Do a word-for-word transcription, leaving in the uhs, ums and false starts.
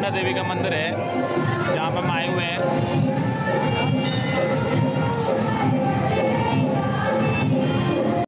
अन्नपूर्णा देवी का मंदिर है जहाँ पर हम आए हुए हैं।